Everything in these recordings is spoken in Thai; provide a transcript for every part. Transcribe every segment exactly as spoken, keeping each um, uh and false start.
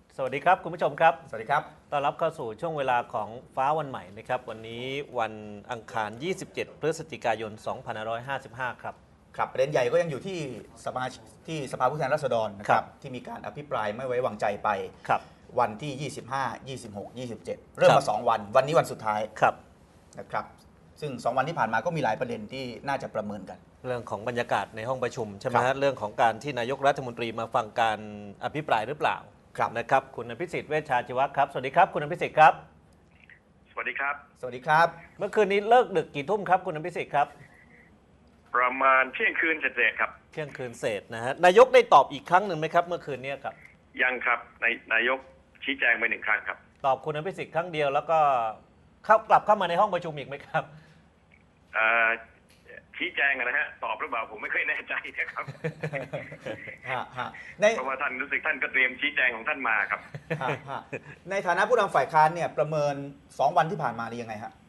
สวัสดีครับคุณผู้ชมครับสวัสดีครับต้อนรับเข้าสู่ช่วงเวลาของฟ้าวันใหม่นะครับวันนี้วันอังคารยี่สิบเจ็ดพฤศจิกายนสองพันห้าร้อยห้าสิบห้าครับครับประเด็นใหญ่ก็ยังอยู่ที่สมาที่สภาผู้แทนราษฎรนะครับที่มีการอภิปรายไม่ไว้วางใจไปวันที่ยี่สิบห้า ยี่สิบหก ยี่สิบเจ็ดเริ่มมาสองวันวันนี้วันสุดท้ายครับนะครับซึ่งสองวันที่ผ่านมาก็มีหลายประเด็นที่น่าจะประเมินกันเรื่องของบรรยากาศในห้องประชุมใช่ไหมฮะเรื่องของการที่นายกรัฐมนตรีมาฟังการอภิปรายหรือเปล่านะครับคุณอภิสิทธิ์เวชชาชีวะครับสวัสดีครับคุณอภิสิทธิ์ครับสวัสดีครับสวัสดีครับเมื่อคืนนี้เลิกดึกกี่ทุ่มครับคุณอภิสิทธิ์ครับประมาณเที่ยงคืนเศษครับเที่ยงคืนเศษนะฮะนายกได้ตอบอีกครั้งหนึ่งไหมครับเมื่อคืนนี้ครับยังครับนายนายกชี้แจงไปหนึ่งครั้งครับตอบคุณอภิสิทธิ์ครั้งเดียวแล้วก็เข้ากลับเข้ามาในห้องประชุมอีกไหมครับชี้แจงนะฮะตอบหรือเปล่าผมไม่ค่อยแน่ใจนะครับเพราะว่าท่านรู้สึกท่านก็เตรียมชี้แจงของท่านมาครับในฐานะผู้นำฝ่ายค้านเนี่ยประเมินสองวันที่ผ่านมานี่ยังไงฮะ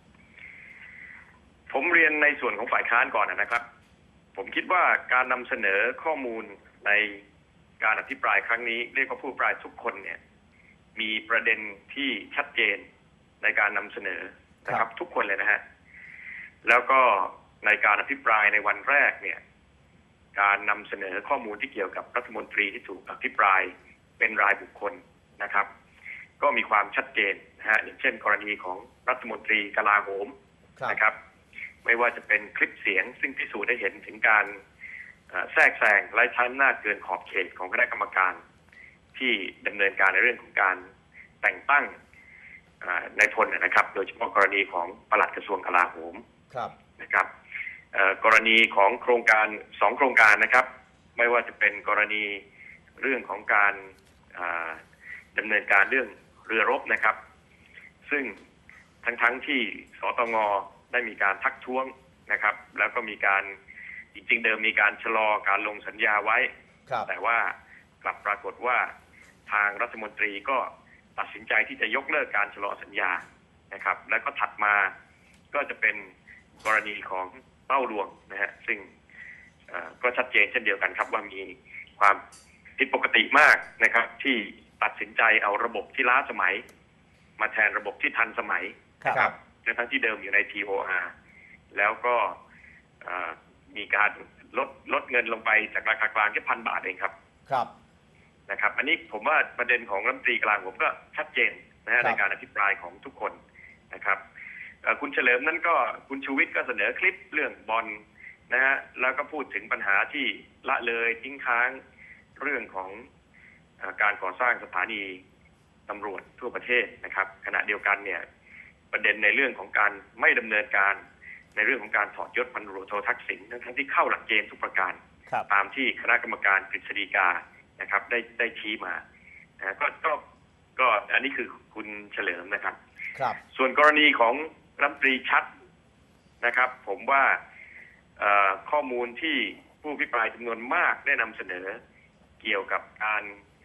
ผมเรียนในส่วนของฝ่ายค้านก่อนนะครับผมคิดว่าการนำเสนอข้อมูลในการอภิปรายครั้งนี้เรียกว่าผู้อภิปรายทุกคนเนี่ยมีประเด็นที่ชัดเจนในการนำเสนอนะครับทุกคนเลยนะฮะแล้วก็ในการอภิปรายในวันแรกเนี่ยการนำเสนอข้อมูลที่เกี่ยวกับรัฐมนตรีที่ถูกอภิปรายเป็นรายบุคคลนะครับก็มีความชัดเจนนะฮะอย่างเช่นกรณีของรัฐมนตรีกลาโหมนะครับไม่ว่าจะเป็นคลิปเสียงซึ่งพิสูจน์ได้เห็นถึงการแทรกแซงไร้ชั้นหน้าเกินขอบเขตของคณะกรรมการที่ดำเนินการในเรื่องของการแต่งตั้งนายพลนะครับโดยเฉพาะกรณีของปลัดกระทรวงกลาโหมนะครับกรณีของโครงการสองโครงการนะครับไม่ว่าจะเป็นกรณีเรื่องของการดำเนินการเรื่องเรือรบนะครับซึ่งทั้งๆ ท, ที่สตง.ได้มีการทักท้วงนะครับแล้วก็มีการจริงๆเดิมมีการชะลอการลงสัญญาไว้แต่ว่ากลับปรากฏว่าทางรัฐมนตรีก็ตัดสินใจที่จะยกเลิกการชะลอสัญญานะครับแล้วก็ถัดมาก็จะเป็นกรณีของเป้าหลวงนะฮะซึ่งก็ชัดเจนเช่นเดียวกันครับว่ามีความผิดปกติมากนะครับที่ตัดสินใจเอาระบบที่ล้าสมัยมาแทนระบบที่ทันสมัยครับทั้งที่เดิมอยู่ใน ที โอ อาร์ แล้วก็มีการลดลดเงินลงไปจากราคากลางแค่พันบาทเองครับครับนะครับอันนี้ผมว่าประเด็นของรัฐมนตรีกลางผมก็ชัดเจนนะฮะในการอภิปรายของทุกคนนะครับคุณเฉลิมนั้นก็คุณชูวิทย์ก็เสนอคลิปเรื่องบอลนะฮะแล้วก็พูดถึงปัญหาที่ละเลยทิ้งค้างเรื่องของการก่อสร้างสถานีตำรวจทั่วประเทศนะครับขณะเดียวกันเนี่ยประเด็นในเรื่องของการไม่ดำเนินการในเรื่องของการถอดยศพันตำรวจโททักษิณทั้งที่เข้าหลักเกณฑ์ทุกประการตามที่คณะกรรมการกฤษฎีกานะครับได้ได้ชี้มานะก็ก็ก็อันนี้คือคุณเฉลิมนะครับส่วนกรณีของรัฐมนตรีชัดนะครับผมว่าข้อมูลที่ผู้อภิปรายจำนวนมากได้นำเสนอเกี่ยวกับการ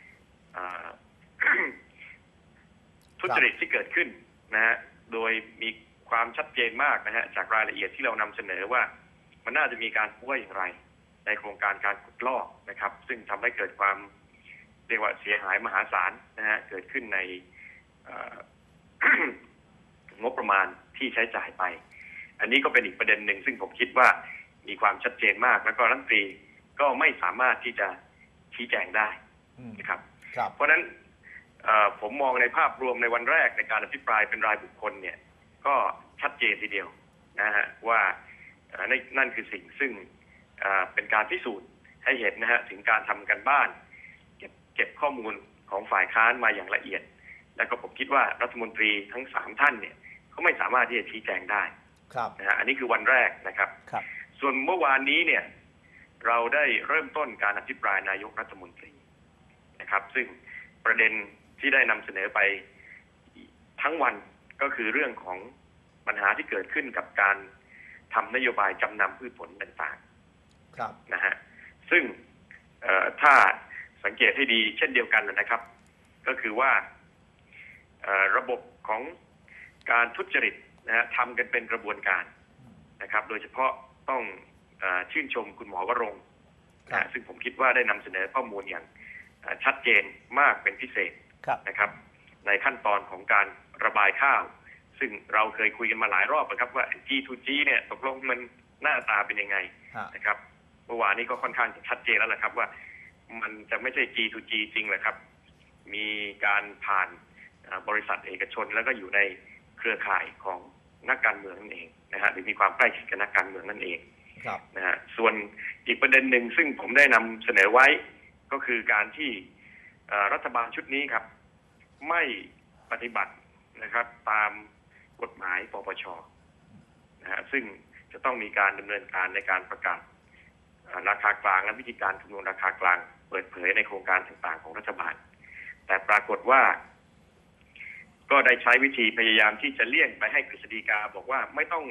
ทุจริตที่เกิดขึ้นนะฮะโดยมีความชัดเจนมากนะฮะจากรายละเอียดที่เรานำเสนอว่ามันน่าจะมีการป่วยอย่างไรในโครงการการขุดลอกนะครับซึ่งทำให้เกิดความเรียกว่าเสียหายมหาศาลนะฮะเกิดขึ้นในงบประมาณที่ใช้จ่ายไปอันนี้ก็เป็นอีกประเด็นหนึ่งซึ่งผมคิดว่ามีความชัดเจนมากแล้วก็รัฐมนตรีก็ไม่สามารถที่จะชี้แจงได้นะครับเพราะฉะนั้นผมมองในภาพรวมในวันแรกในการอภิปรายเป็นรายบุคคลเนี่ยก็ชัดเจนทีเดียวนะฮะว่านั่นคือสิ่งซึ่งเป็นการพิสูจน์ให้เห็นนะฮะถึงการทำกันบ้านเก็บเก็บข้อมูลของฝ่ายค้านมาอย่างละเอียดแล้วก็ผมคิดว่ารัฐมนตรีทั้งสามท่านเนี่ยเขาไม่สามารถที่จะชี้แจงได้นะฮะอันนี้คือวันแรกนะครับส่วนเมื่อวานนี้เนี่ยเราได้เริ่มต้นการอภิปรายนายกรัฐมนตรีนะครับซึ่งประเด็นที่ได้นำเสนอไปทั้งวันก็คือเรื่องของปัญหาที่เกิดขึ้นกับการทำนโยบายจำนำพืชผลต่างๆนะฮะซึ่งถ้าสังเกตให้ดีเช่นเดียวกันนะครับก็คือว่าระบบของการทุจริตนะฮะทำกันเป็นกระบวนการนะครับโดยเฉพาะต้องชื่นชมคุณหมอวรงค์นะซึ่งผมคิดว่าได้นำเสนอข้อมูลอย่างชัดเจนมากเป็นพิเศษนะครับในขั้นตอนของการระบายข้าวซึ่งเราเคยคุยกันมาหลายรอบนะครับว่า จี ทู จี เนี่ยตกลงมันหน้าตาเป็นยังไงนะครับเมื่อวานนี้ก็ค่อนข้างจะชัดเจนแล้วแหละครับว่ามันจะไม่ใช่ จี ทู จี จริงแหละครับมีการผ่านบริษัทเอกชนแล้วก็อยู่ในเครือข่ายของนักการเมืองนั่นเองนะฮะหรือมีความใกล้ชิดกับนักการเมืองนั่นเองนะฮะส่วนอีกประเด็นหนึ่งซึ่งผมได้นำเสนอไว้ก็คือการที่รัฐบาลชุดนี้ครับไม่ปฏิบัตินะครับตามกฎหมายปปช.นะฮะซึ่งจะต้องมีการดำเนินการในการประกาศราคากลางและวิธีการคำนวณราคากลางเปิดเผยในโครงการต่างๆของรัฐบาลแต่ปรากฏว่าก็ได้ใช้วิธีพยายามที่จะเลี่ยงไปให้กฤษฎีกาบอกว่าไม่ต้อง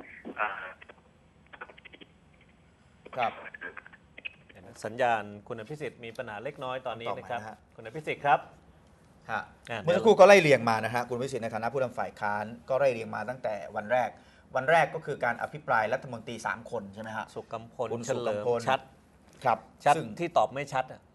ครับสัญญาณคุณอภิสิทธิ์มีปัญหาเล็กน้อยตอนนี้นะครับคุณอภิสิทธิ์ครับเมื่อสักครู่ก็ไล่เรียงมานะฮะคุณวิสิทธิ์ในฐานะผู้นำฝ่ายค้านก็ไล่เรียงมาตั้งแต่วันแรกวันแรกก็คือการอภิปรายรัฐมนตรีสามคนใช่ไหมฮะสุกัมพลคุณเฉสุลิกัมมพลชัดครับชัดที่ตอบไม่ชัดอ่ะ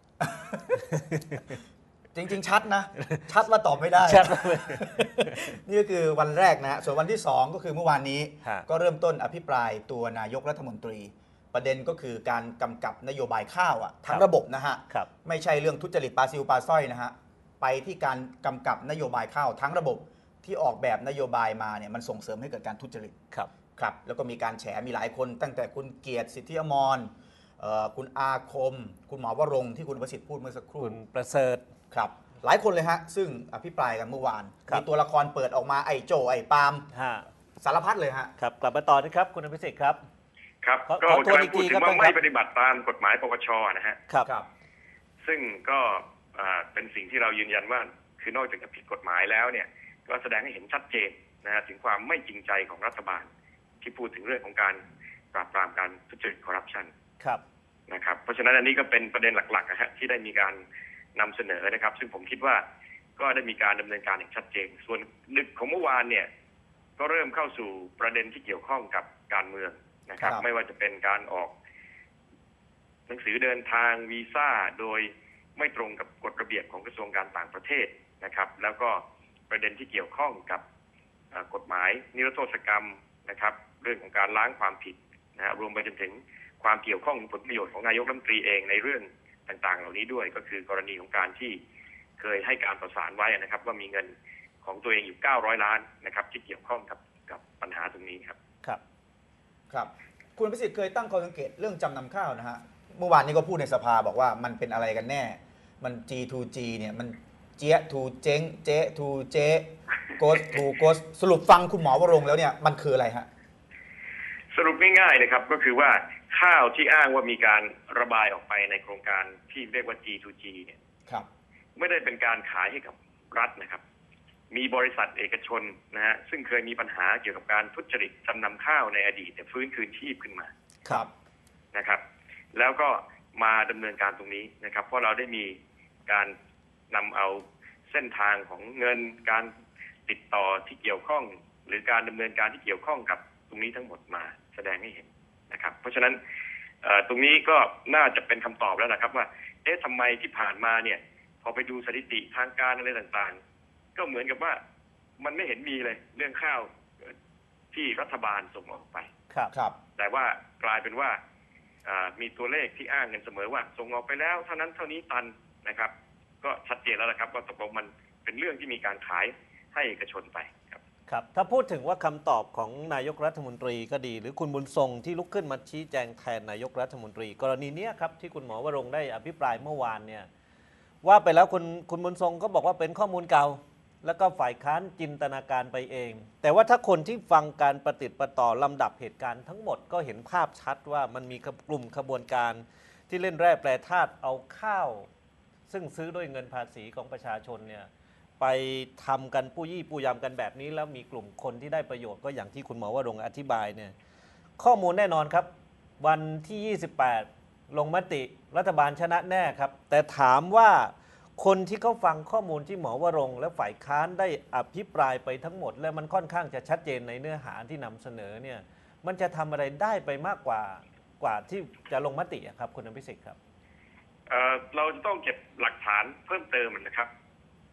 จริงๆชัดนะชัดว่าตอบไม่ได้ชัดนี่ก็คือวันแรกนะส่วนวันที่สองก็คือเมื่อวานนี้ก็เริ่มต้นอภิปรายตัวนายกรัฐมนตรีประเด็นก็คือการกำกับนโยบายข้าวอ่ะทั้งระบบนะฮะไม่ใช่เรื่องทุจริตปลาซิวปลาสร้อยนะฮะไปที่การกำกับนโยบายข้าวทั้งระบบที่ออกแบบนโยบายมาเนี่ยมันส่งเสริมให้เกิดการทุจริตครับครับแล้วก็มีการแฉมีหลายคนตั้งแต่คุณเกียรติสิทธิอมรคุณอาคมคุณหมอวรงค์ที่คุณประสิทธิ์พูดเมื่อสักครู่คุณประเสริฐครับหลายคนเลยฮะซึ่งอภิปรายกันเมื่อวานมีตัวละครเปิดออกมาไอ้โจไอ้ปาล์มสารพัดเลยฮะครับกลับมาต่อนะครับคุณอภิสิทธิ์ครับครับก็กำลังพูดถึงว่าไม่ปฏิบัติตามกฎหมายปปช.นะฮะครับซึ่งก็เป็นสิ่งที่เรายืนยันว่าคือนอกจากจะผิดกฎหมายแล้วเนี่ยก็แสดงให้เห็นชัดเจนนะฮะถึงความไม่จริงใจของรัฐบาลที่พูดถึงเรื่องของการปราบปรามการทุจริตคอร์รัปชันครับนะครับเพราะฉะนั้นอันนี้ก็เป็นประเด็นหลักๆนะฮะที่ได้มีการนำเสนอนะครับซึ่งผมคิดว่าก็ได้มีการดำเนินการอย่างชัดเจนส่วนดึกของเมื่อวานเนี่ยก็เริ่มเข้าสู่ประเด็นที่เกี่ยวข้องกับการเมืองนะครับไม่ว่าจะเป็นการออกหนังสือเดินทางวีซ่าโดยไม่ตรงกับกฎระเบียบของกระทรวงการต่างประเทศนะครับแล้วก็ประเด็นที่เกี่ยวข้องกับกฎหมายนิรโทษกรรมนะครับเรื่องของการล้างความผิดนะฮะรวมไปจนถึงความเกี่ยวข้องผลประโยชน์ของนายกรัฐมนตรีเองในเรื่องต่างๆเหล่านี้ด้วยก็คือกรณีของการที่เคยให้การประสานไว้นะครับว่ามีเงินของตัวเองอยู่เก้าร้อยล้านนะครับที่เกี่ยวข้องกับกับปัญหาตรงนี้ครับครับครับคุณพิสิทธิ์เคยตั้งข้อสังเกตเรื่องจำนำข้าวนะฮะเมื่อวานนี้ก็พูดในสภาบอกว่ามันเป็นอะไรกันแน่มัน จี ทู จี เนี่ยมันเจ๊ทูเจ๊งเจ๊ทูเจ๊โกสทูโกสสรุปฟังคุณหมอวรงค์แล้วเนี่ยมันคืออะไรฮะสรุปง่ายๆเลยครับก็คือว่าข้าวที่อ้างว่ามีการระบายออกไปในโครงการที่เรียกว่า จี ทู จี เนี่ยครับไม่ได้เป็นการขายให้กับรัฐนะครับมีบริษัทเอกชนนะฮะซึ่งเคยมีปัญหาเกี่ยวกับการทุจริตจำนำข้าวในอดีตแต่ฟื้นคืนชีพขึ้นมาครับนะครับแล้วก็มาดำเนินการตรงนี้นะครับเพราะเราได้มีการนำเอาเส้นทางของเงินการติดต่อที่เกี่ยวข้องหรือการดำเนินการที่เกี่ยวข้องกับตรงนี้ทั้งหมดมาแสดงให้เห็นนะครับเพราะฉะนั้นตรงนี้ก็น่าจะเป็นคำตอบแล้วนะครับว่าเอ๊ะทำไมที่ผ่านมาเนี่ยพอไปดูสถิติทางการอะไรต่างๆก็เหมือนกับว่ามันไม่เห็นมีเลยเรื่องข้าวที่รัฐบาลส่งออกไปครับครับแต่ว่ากลายเป็นว่ามีตัวเลขที่อ้างกันเสมอว่าส่งออกไปแล้วเท่านั้นเท่านี้ตันนะครับก็ชัดเจนแล้วนะครับว่าตกลงมันเป็นเรื่องที่มีการขายให้เอกชนไปครับครับถ้าพูดถึงว่าคำตอบของนายกรัฐมนตรีก็ดีหรือคุณบุญทรงที่ลุกขึ้นมาชี้แจงแทนนายกรัฐมนตรีกรณีนี้ครับที่คุณหมอวรงค์ได้อภิปรายเมื่อวานเนี่ยว่าไปแล้วคุณคุณบุญทรงก็บอกว่าเป็นข้อมูลเก่าแล้วก็ฝ่ายค้านจินตนาการไปเองแต่ว่าถ้าคนที่ฟังการประติดประต่อลำดับเหตุการณ์ทั้งหมดก็เห็นภาพชัดว่ามันมีกลุ่มขบวนการที่เล่นแร่แปรธาตุเอาข้าวซึ่งซื้อด้วยเงินภาษีของประชาชนเนี่ยไปทำกันปู้ยี่ปู้ยำกันแบบนี้แล้วมีกลุ่มคนที่ได้ประโยชน์ก็อย่างที่คุณหมอวรงค์อธิบายเนี่ยข้อมูลแน่นอนครับวันที่ยี่สิบแปดลงมติรัฐบาลชนะแน่ครับแต่ถามว่าคนที่เขาฟังข้อมูลที่หมอวรงค์และฝ่ายค้านได้อภิปรายไปทั้งหมดและมันค่อนข้างจะชัดเจนในเนื้อหาที่นำเสนอเนี่ยมันจะทำอะไรได้ไปมากกว่ากว่าที่จะลงมติครับคุณอภิสิทธิ์ครับเอ่อเราจะต้องเก็บหลักฐานเพิ่มเติมนะครับ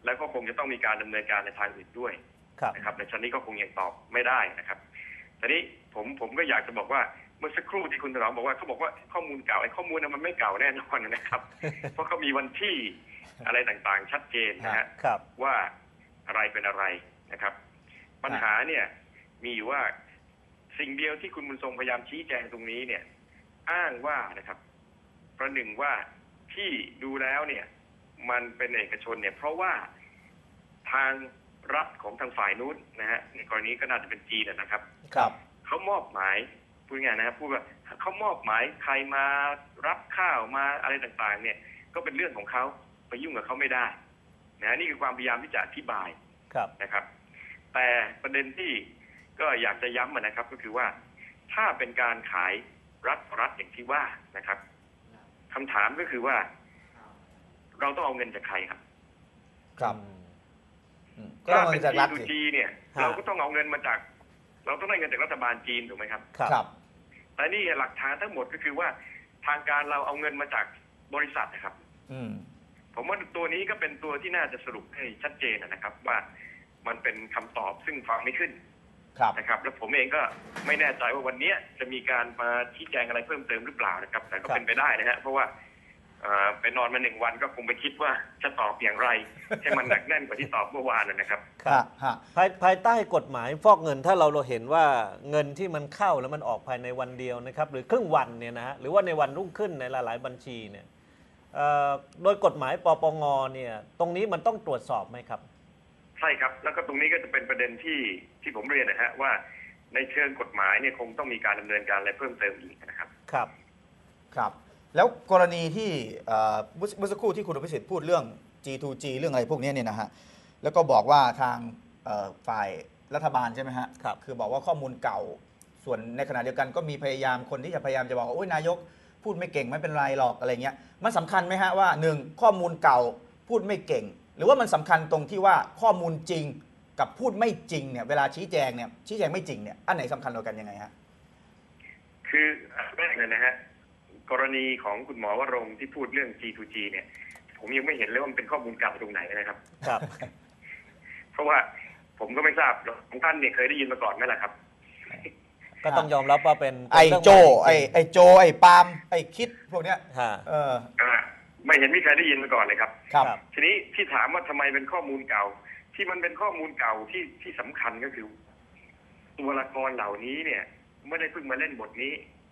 แล้วก็คงจะต้องมีการดำเนินการในทางอื่นด้วยนะครับในชั้นนี้ก็คงยังตอบไม่ได้นะครับทีนี้ผมผมก็อยากจะบอกว่าเมื่อสักครู่ที่คุณถนอมบอกว่าเขาบอกว่าข้อมูลเก่าไอ้ข้อมูลนั้นมันไม่เก่าแน่นอนนะครับ เพราะเขามีวันที่อะไรต่างๆชัดเจนนะฮะว่าอะไรเป็นอะไรนะครับปัญหาเนี่ยมีอยู่ว่าสิ่งเดียวที่คุณบุญทรงพยายามชี้แจงตรงนี้เนี่ยอ้างว่านะครับประหนึ่งว่าที่ดูแล้วเนี่ยมันเป็นเอกชนเนี่ยเพราะว่าทางรัฐของทางฝ่ายนู้นนะฮะในกรณีก็น่าจะเป็นจีนนะครับครับเขามอบหมายพูดง่ายนะครับพูดว่าเขามอบหมายใครมารับข้าวมาอะไรต่างๆเนี่ยก็เป็นเรื่องของเขาไปยุ่งกับเขาไม่ได้นะนี่คือความพยายามที่จะอธิบายนะครับแต่ประเด็นที่ก็อยากจะย้ำนะครับก็คือว่าถ้าเป็นการขายรัฐรัฐอย่างที่ว่านะครับคำถามก็คือว่าเราต้องเอาเงินจากใครครับครับถ้าเป็น จี ทู จี เนี่ยเราก็ต้องเอาเงินมาจากเราต้องได้เงินจากรัฐบาลจีนถูกไหมครับครับแต่นี่หลักฐานทั้งหมดก็คือว่าทางการเราเอาเงินมาจากบริษัทนะครับผมว่าตัวนี้ก็เป็นตัวที่น่าจะสรุปให้ชัดเจนนะครับว่ามันเป็นคำตอบซึ่งฟังไม่ขึ้นนะครับแล้วผมเองก็ไม่แน่ใจว่าวันนี้จะมีการมาชี้แจงอะไรเพิ่มเติมหรือเปล่านะครับแต่ก็เป็นไปได้นะฮะเพราะว่าไปนอนมาหนึ่งวันก็คงไปคิดว่าจะตอบอย่างไรให้มันหนักแน่นกว่าที่ตอบเมื่อวานนะครับครับภายภายใต้กฎหมายฟอกเงินถ้าเราเราเห็นว่าเงินที่มันเข้าแล้วมันออกภายในวันเดียวนะครับหรือครึ่งวันเนี่ยนะฮะหรือว่าในวันรุ่งขึ้นในหลายๆบัญชีเนี่ยโดยกฎหมายปปงเนี่ยตรงนี้มันต้องตรวจสอบไหมครับใช่ครับแล้วก็ตรงนี้ก็จะเป็นประเด็นที่ที่ผมเรียนนะฮะว่าในเชิงกฎหมายเนี่ยคงต้องมีการดำเนินการอะไรเพิ่มเติมอีกนะครับครับครับแล้วกรณีที่เมื่อสักครู่ที่คุณอภิสิทธิ์พูดเรื่อง จี ทู จี เรื่องอะไรพวกนี้เนี่ยนะฮะแล้วก็บอกว่าทางฝ่ายรัฐบาลใช่ไหมฮะครับคือบอกว่าข้อมูลเก่าส่วนในขณะเดียวกันก็มีพยายามคนที่จะพยายามจะบอกว่าโอ้ยนายกพูดไม่เก่งไม่เป็นไรหรอกอะไรเงี้ยมันสำคัญไหมฮะว่าหนึ่งข้อมูลเก่าพูดไม่เก่งหรือว่ามันสำคัญตรงที่ว่าข้อมูลจริงกับพูดไม่จริงเนี่ยเวลาชี้แจงเนี่ยชี้แจงไม่จริงเนี่ยอันไหนสำคัญกว่ากันยังไงฮะคือแรกเลยนะฮะกรณีของคุณหมอวรงค์ที่พูดเรื่อง จี ทู จี เนี่ยผมยังไม่เห็นเลยว่ามันเป็นข้อมูลเก่าตรงไหนนะครับครับเพราะว่าผมก็ไม่ทราบของท่านเนี่ยเคยได้ยินมาก่อนไหมล่ะครับก็ต้องยอมรับว่าเป็นไอ้โจไอ้ไอ้โจไอ้ปาล์มไอ้คิดพวกเนี้ยเออไม่เห็นมีใครได้ยินมาก่อนเลยครับครับทีนี้ที่ถามว่าทำไมเป็นข้อมูลเก่าที่มันเป็นข้อมูลเก่าที่ที่สำคัญก็คือตัวละครเหล่านี้เนี่ยไม่ได้เพิ่งมาเล่นบทนี้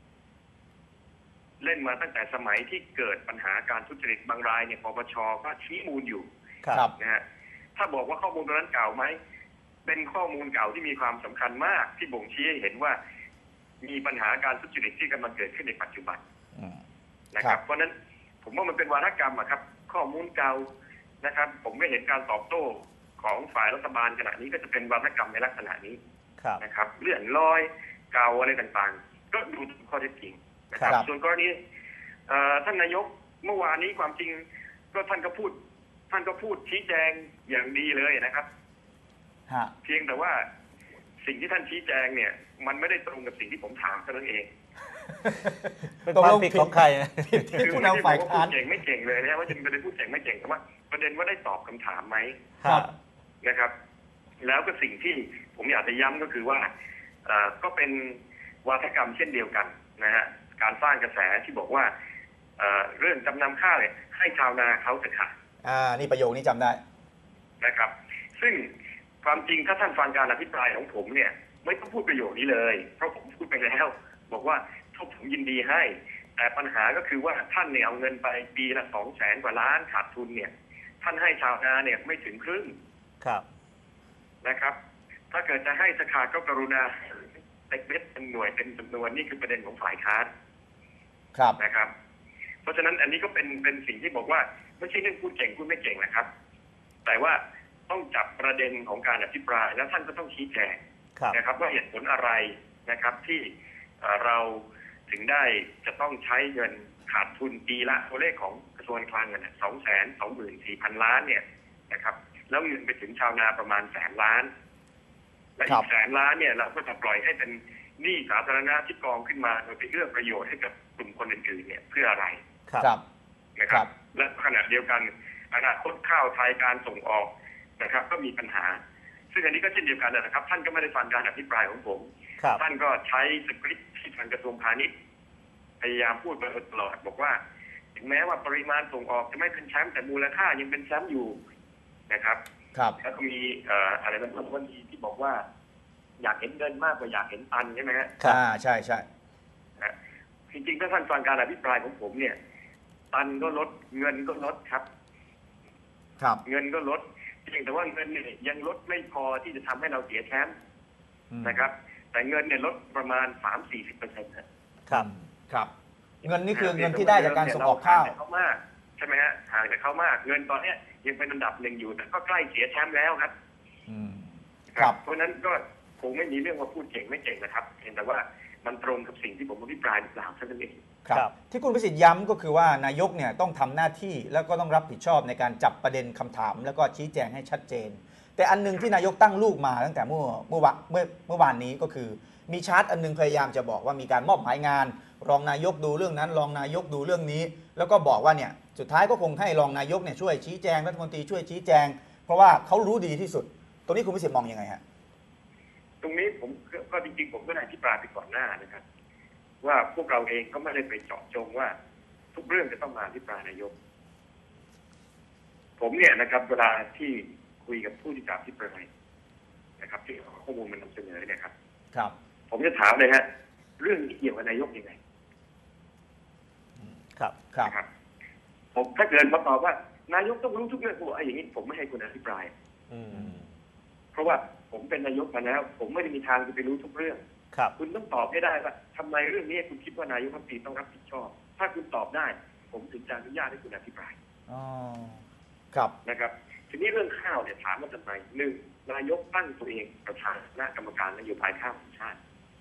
เล่นมาตั้งแต่สมัยที่เกิดปัญหาการทุจริตบางรายเนี่ยปปชก็ชี้มูลอยู่นะฮะถ้าบอกว่าข้อมูลตรงนั้นเก่าไหมเป็นข้อมูลเก่าที่มีความสำคัญมากที่บ่งชี้ให้เห็นว่ามีปัญหาการทุจริตที่กำลังเกิดขึ้นในปัจจุบันนะครับเพราะนั้นผมว่ามันเป็นวาทกรรมอะครับข้อมูลเก่านะครับผมไม่เห็นการตอบโต้ของฝ่ายรัฐบาลขณะนี้ก็จะเป็นวาทกรรมในลักษณะนี้นะครับเลื่อนลอยเก่าอะไรต่างๆก็ดูข้อเท็จจริงนะครับส่วนกรณีท่านนายกเมื่อวานนี้ความจริงก็ท่านก็พูดท่านก็พูดชี้แจงอย่างดีเลยนะครับเพียงแต่ว่าสิ่งที่ท่านชี้แจงเนี่ยมันไม่ได้ตรงกับสิ่งที่ผมถามเท่านั้นเองเป็นความผิดของใครคือผู้นำฝ่ายค้านเก่งไม่เก่งเลยนะว่าจะเป็นผู้เก่งไม่เก่งแต่ว่าประเด็นว่าได้ตอบคำถามไหมนะครับแล้วก็สิ่งที่ผมอยากจะย้ำก็คือว่าก็เป็นวาทกรรมเช่นเดียวกันนะฮะการสร้างกระแสที่บอกว่าเรื่องจำนำข้าวเนี่ยให้ชาวนาเขาเถอะค่ะอ่านี่ประโยคนี้จำได้นะครับซึ่งความจริงถ้าท่านฟังการอภิปรายของผมเนี่ยไม่ต้องพูดประโยคนี้เลยเพราะผมพูดไปแล้วบอกว่าถ้าผมยินดีให้แต่ปัญหาก็คือว่าท่านเนี่ยเอาเงินไปปีละสองแสนกว่าล้านขาดทุนเนี่ยท่านให้ชาวนาเนี่ยไม่ถึงครึ่งครับนะครับถ้าเกิดจะให้สขาดก็กรุณาเต็กเม็ดเป็นหน่วยเป็นจำนวนนี่คือประเด็นของฝ่ายค้านครับนะครับเพราะฉะนั้นอันนี้ก็เป็นเป็นสิ่งที่บอกว่าไม่ใช่เรื่องพูดเก่งพูดไม่เก่งนะครับแต่ว่าต้องจับประเด็นของการอภิปรายแล้วท่านก็ต้องชี้แจงนะครับว่าเหตุผลอะไรนะครับที่เราถึงได้จะต้องใช้เงินขาดทุนปีละตัวเลขของกระทรวงคลังเนี่ยสองแสนสองหมื่นสี่พันล้านเนี่ยนะครับแล้วเงินไปถึงชาวนาประมาณแสนล้านและอีกแสนล้านเนี่ยเราก็จะปล่อยให้เป็นหนี้สาธารณะที่กองขึ้นมาโดยไปเอื้อประโยชน์ให้กับกลุ่มคนอื่นๆเนี่ยเพื่ออะไรครับนะครับและขณะเดียวกันอนาคตข้าวไทยการส่งออกนะครับก็มีปัญหาซึ่งอันนี้ก็เช่นเดียวกันนะครับท่านก็ไม่ได้ฟังการอภิปรายของผมท่านก็ใช้สคริปต์ที่ทางกระทรวงพาณิชย์พยายามพูดมาตลอดบอกว่าถึงแม้ว่าปริมาณส่งออกจะไม่เป็นแชมป์แต่มูลค่ายังเป็นแชมป์อยู่นะครับครับแล้วก็มีเอ่ออะไรบางคนวันนี้ที่บอกว่าอยากเห็นเงินมากกว่าอยากเห็นตันใช่ไหมฮะอ่าใช่ใช่จริงๆถ้าท่านฟังการอภิปรายของผมเนี่ยตันก็ลดเงินก็ลดครับครับเงินก็ลดเพียงแต่ว่าเงินเนี่ยยังลดไม่พอที่จะทำให้เราเสียแชมป์นะครับแต่เงินเนี่ยลดประมาณ สามถึงสี่สิบเปอร์เซ็นต์ครับครับเงินนี่คือเงินที่ได้จากการส่งออกข้าวเขามากใช่ไหมฮะห่างจากเขามากเงินตอนนี้ยังเป็นอันดับหนึ่งอยู่แต่ก็ใกล้เสียแชมป์แล้วครับครับเพราะนั้นก็คงไม่มีเรื่องว่าพูดเก่งไม่เก่งนะครับเพียงแต่ว่ามันตรงกับสิ่งที่ผมอภิปรายหรือเปล่าเท่านั้นเองครับที่คุณประสิทธิ์ย้ำก็คือว่านายกเนี่ยต้องทำหน้าที่แล้วก็ต้องรับผิดชอบในการจับประเด็นคำถามแล้วก็ชี้แจงให้ชัดเจนแต่อันนึงที่นายกตั้งลูกมาตั้งแต่เมื่อเมื่อวานเมื่อเมื่อวานนี้ก็คือมีชาร์ตอันนึงพยายามจะบอกว่ามีการมอบหมายงานรองนายกดูเรื่องนั้นรองนายกดูเรื่องนี้แล้วก็บอกว่าเนี่ยสุดท้ายก็คงให้รองนายกเนี่ยช่วยชี้แจงรัฐมนตรีช่วยชี้แจงเพราะว่าเขารู้ดีที่สุดตรงนี้คุณประสิทธิ์มองยังไงฮะตรงนี้ผมก็จริงๆผมก็ได้อธิบายไปก่อนหน้านะครับว่าพวกเราเองก็ไม่ได้ไปเจาะจงว่าทุกเรื่องจะต้องมาอภิปรายนายกผมเนี่ยนะครับเวลาที่คุยกับผู้ที่จะอภิปรายนะครับที่เอาข้อมูลมันนำเสนอเนี่ยครับครับผมจะถามเลยฮะเรื่องนี้เกี่ยวกับนายกยังไงครับครับผมถ้าเกิดมาตอบว่านายกต้องรู้ทุกเรื่องผมไอ้อย่างนี้ผมไม่ให้คุณอภิปรายเพราะว่าผมเป็นนายกมาแล้วผมไม่ได้มีทางจะไปรู้ทุกเรื่องคุณต้องตอบให้ได้ว่าทำไมเรื่องนี้คุณคิดว่านายกรัฐมนตรีต้องรับผิดชอบถ้าคุณตอบได้ผมถึงจะอนุญาตให้คุณอภิปรายอ๋อครับนะครับทีนี้เรื่องข้าวเนี่ยถามว่าทำไมหนึ่งนายกตั้งตัวเองประธานคณะกรรมการนโยบายข้าวแห่งชาติ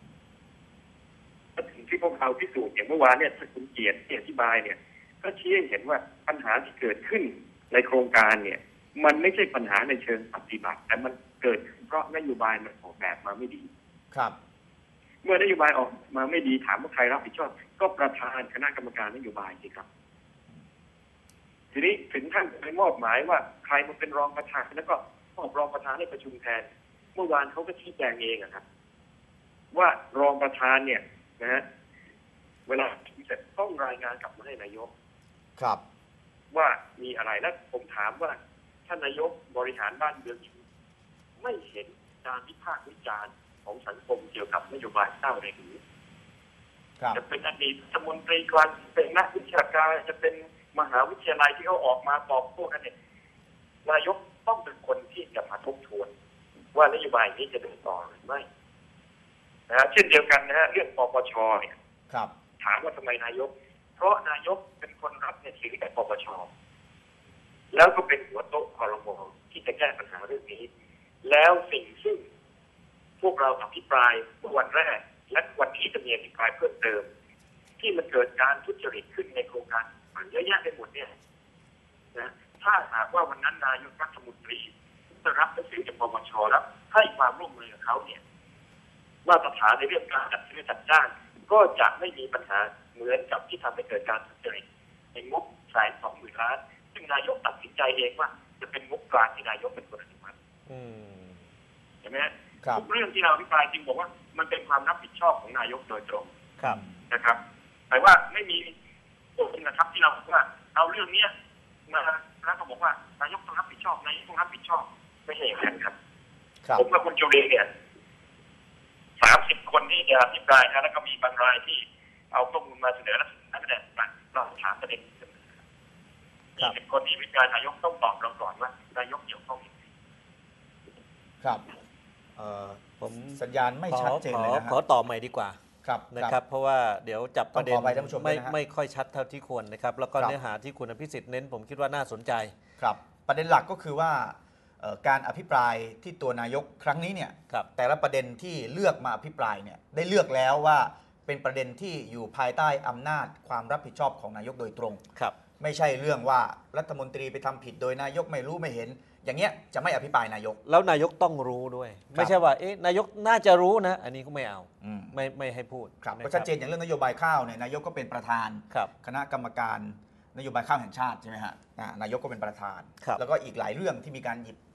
ถึงที่พวกเราพิสูจน์อย่างเมื่อวานเนี่ยคุณเกียรติอธิบายเนี่ยก็ชี้ให้เห็นว่าปัญหาที่เกิดขึ้นในโครงการเนี่ยมันไม่ใช่ปัญหาในเชิงปฏิบัติแต่มันเกิดเพราะนโยบายมันออกแบบมาไม่ดีครับเมื่อนโยบายออกมาไม่ดีถามว่าใครรับผิดชอบก็ประธานคณะกรรมการนโยบายสิครับทีนี้ถึงท่านไปมอบหมายว่าใครมาเป็นรองประธานแล้วก็มอบรองประธานให้ประชุมแทนเมื่อวานเขาก็ชี้แจงเองครับว่ารองประธานเนี่ยนะฮะเวลาเสร็จต้องรายงานกลับมาให้นายกครับว่ามีอะไรแล้วผมถามว่าท่านนายกบริหารบ้านเมืองไม่เห็นการวิพากษ์วิจารณ์ของสังคมเกี่ยวกับนโยบายข้าวเลยหรือจะเป็นอดีตรัฐมนตรีกลางเป็นนักวิชาการจะเป็นมหาวิทยาลัยที่เขาออกมาตอบโต้กันเนี่ยนายกต้องเป็นคนที่จะมาทบทวนว่านโยบายนี้จะเดินต่อหรือไม่นะฮะเช่นเดียวกันนะฮะเรื่องปปชเนี่ยถามว่าทำไมนายกเพราะนายกเป็นคนรับเนี่ยถือแต่ปปชแล้วก็เป็นหัวโต๊ะครม.ที่จะแก้ปัญหาเรื่องนี้แล้วสิ่งซึ่งพวกเราอภิปรายเมื่อวันแรกและวันนี้จะมีอภิปรายเพิ่มเติมที่มันเกิดการทุจริตขึ้นในโครงการมันเยอะแยะไปหมดเนี่ยนะถ้าหากว่าวันนั้นนายกรัฐมนตรีจะรับหนังสือจากปปชแล้วให้ความร่วมมือกับเขาเนี่ยมาตรฐานในเรื่องการจัดซื้อจัดจ้างก็จะไม่มีปัญหาเหมือนกับที่ทำให้เกิดการทุจริตในงบแสนสองหมื่นล้านซึ่งนายกตัดสินใจเองว่าจะเป็นงบกลางที่นายกเป็นคนอนุมัติใช่ไหมทุกเรื่องที่เราอภิปรายจริงบอกว่ามันเป็นความรับผิดชอบของนายกโดยตรงนะครับแต่ว่าไม่มีตัวจริงนะครับที่เราบอกว่าเอาเรื่องนี้มาแล้วก็บอกว่านายกต้องรับผิดชอบนายกต้องรับผิดชอบไม่ใช่อย่างนั้นครับผมกับคุณจุลีเนี่ยสามสิบคนที่จะอภิปรายนะแล้วก็มีบางรายที่เอาข้อมูลมาเสนอแล้วนั่นแหละเราถามประเด็นยี่สิบคนที่วิจารณ์นายกต้องตอบเราก่อนว่านายกเกี่ยวข้องครับผมสัญญาณไม่ชัดเจนเลยนะขอต่อใหม่ดีกว่านะครับเพราะว่าเดี๋ยวจับประเด็นไม่ไม่ค่อยชัดเท่าที่ควรนะครับแล้วก็เนื้อหาที่คุณอภิสิทธิ์เน้นผมคิดว่าน่าสนใจครับประเด็นหลักก็คือว่าการอภิปรายที่ตัวนายกครั้งนี้เนี่ยแต่ละประเด็นที่เลือกมาอภิปรายเนี่ยได้เลือกแล้วว่าเป็นประเด็นที่อยู่ภายใต้อำนาจความรับผิดชอบของนายกโดยตรงครับไม่ใช่เรื่องว่ารัฐมนตรีไปทำผิดโดยนายกไม่รู้ไม่เห็นอย่างเงี้ยจะไม่อภิปรายนายกแล้วนายกต้องรู้ด้วยไม่ใช่ว่าเอ๊ะนายกน่าจะรู้นะอันนี้ก็ไม่เอาไม่ไม่ให้พูดครับก็ชัดเจนอย่างเรื่องนโยบายข้าวเนี่ยนายกก็เป็นประธานคณะกรรมการนโยบายข้าวแห่งชาติใช่ไหมฮะนายกก็เป็นประธานแล้วก็อีกหลายเรื่องที่มีการหยิบ